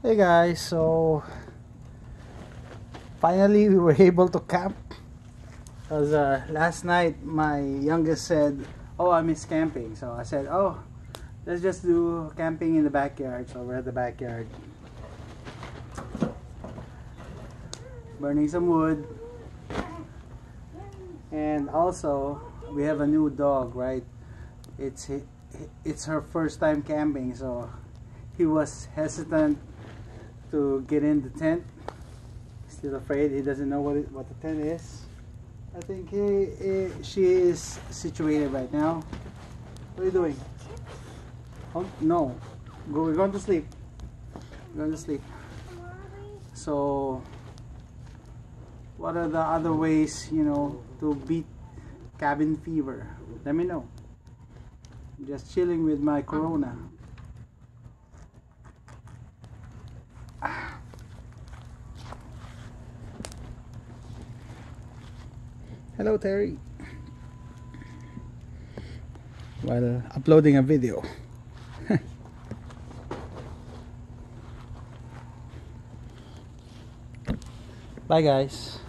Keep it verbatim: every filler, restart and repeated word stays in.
Hey guys, so finally we were able to camp because uh, last night my youngest said, oh, I miss camping. So I said, oh, let's just do camping in the backyard. So we're at the backyard burning some wood, and also we have a new dog, right? It's it's her first time camping, so he was hesitant to get in the tent. Still afraid. He doesn't know what it, what the tent is. I think he, he she is situated right now. What are you doing? Oh no, Go, we're going to sleep. We're going to sleep. So what are the other ways, you know, to beat cabin fever? Let me know. I'm just chilling with my Corona. Hello, Terry. While uploading a video. Bye guys.